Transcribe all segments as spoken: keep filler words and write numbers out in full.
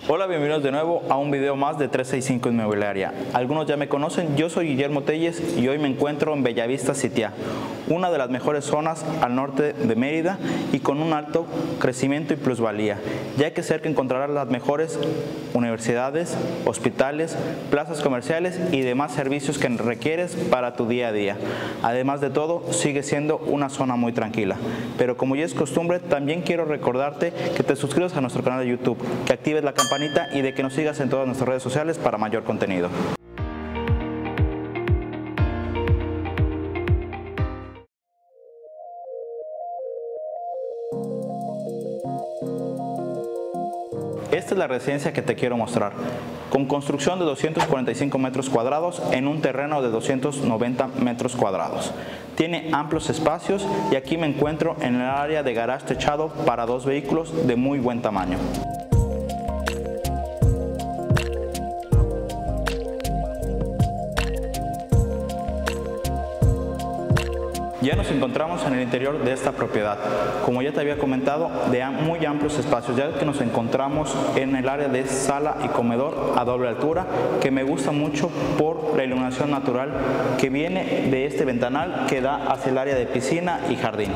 Hola, bienvenidos de nuevo a un video más de trescientos sesenta y cinco Inmobiliaria. Algunos ya me conocen, yo soy Guillermo Telles y hoy me encuentro en Bellavista Sitiá, una de las mejores zonas al norte de Mérida y con un alto crecimiento y plusvalía, ya que cerca encontrarás las mejores universidades, hospitales, plazas comerciales y demás servicios que requieres para tu día a día. Además de todo, sigue siendo una zona muy tranquila. Pero como ya es costumbre, también quiero recordarte que te suscribas a nuestro canal de YouTube, que actives la campanita y de que nos sigas en todas nuestras redes sociales para mayor contenido. Esta es la residencia que te quiero mostrar, con construcción de doscientos cuarenta y cinco metros cuadrados en un terreno de doscientos noventa metros cuadrados. Tiene amplios espacios y aquí me encuentro en el área de garage techado para dos vehículos de muy buen tamaño. Ya nos encontramos en el interior de esta propiedad, como ya te había comentado, de muy amplios espacios, ya que nos encontramos en el área de sala y comedor a doble altura, que me gusta mucho por la iluminación natural que viene de este ventanal que da hacia el área de piscina y jardín.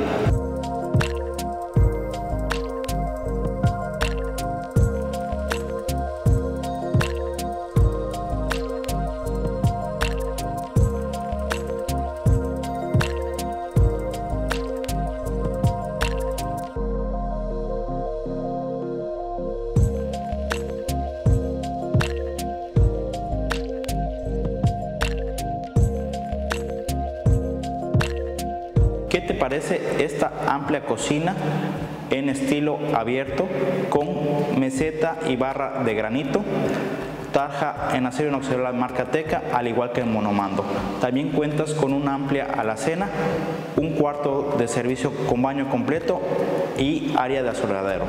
¿Qué te parece esta amplia cocina en estilo abierto con meseta y barra de granito? Tarja en acero inoxidable marca Teca, al igual que el monomando. También cuentas con una amplia alacena, un cuarto de servicio con baño completo y área de asoleadero.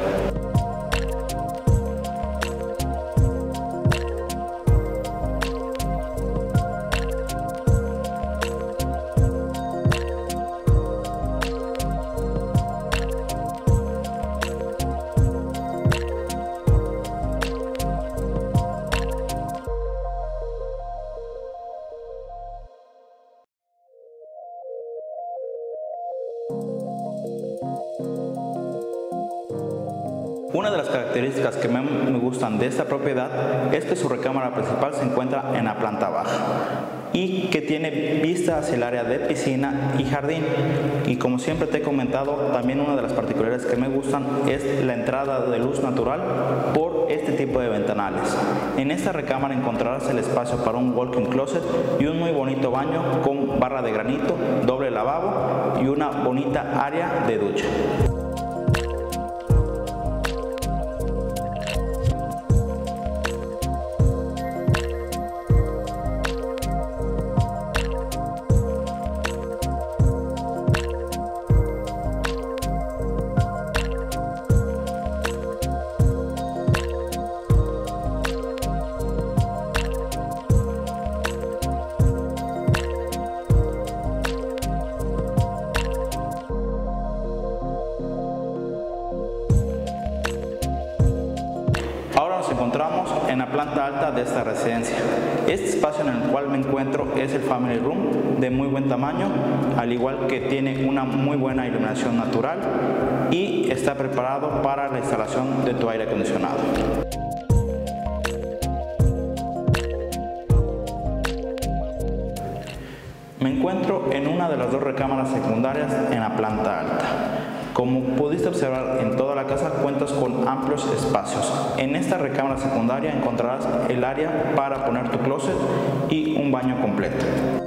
Una de las características que me gustan de esta propiedad es que su recámara principal se encuentra en la planta baja y que tiene vista hacia el área de piscina y jardín. Y como siempre te he comentado, también una de las particularidades que me gustan es la entrada de luz natural por este tipo de ventanales. En esta recámara encontrarás el espacio para un walk-in closet y un muy bonito baño con barra de granito, doble lavabo y una bonita área de ducha. Nos encontramos en la planta alta de esta residencia. Este espacio en el cual me encuentro es el Family Room, de muy buen tamaño, al igual que tiene una muy buena iluminación natural y está preparado para la instalación de tu aire acondicionado. Me encuentro en una de las dos recámaras secundarias en la planta alta. Como pudiste observar, en toda la casa cuentas con amplios espacios. En esta recámara secundaria encontrarás el área para poner tu closet y un baño completo.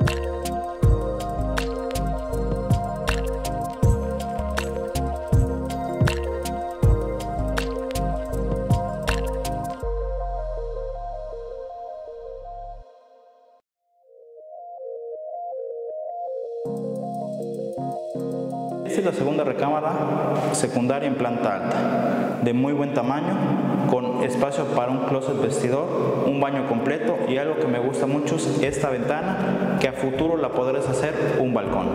Esta es la segunda recámara secundaria en planta alta, de muy buen tamaño, con espacio para un closet vestidor, un baño completo y algo que me gusta mucho es esta ventana, que a futuro la podrás hacer un balcón.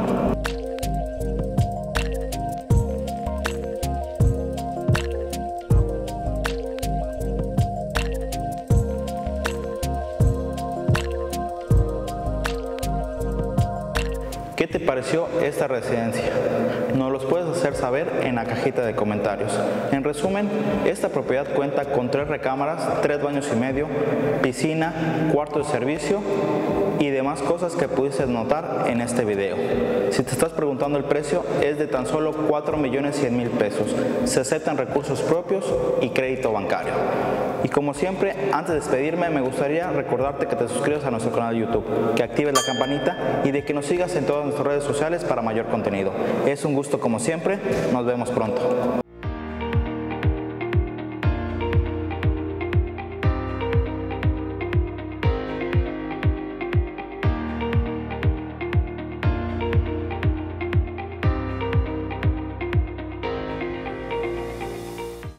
¿Qué te pareció esta residencia? Nos los puedes hacer saber en la cajita de comentarios. En resumen, esta propiedad cuenta con tres recámaras, tres baños y medio, piscina, cuarto de servicio y demás cosas que pudiste notar en este video. Si te estás preguntando el precio, es de tan solo cuatro millones cien mil pesos. Se aceptan recursos propios y crédito bancario. Y como siempre, antes de despedirme, me gustaría recordarte que te suscribas a nuestro canal de YouTube, que actives la campanita y de que nos sigas en todas nuestras redes sociales para mayor contenido. Es un gusto como siempre, nos vemos pronto.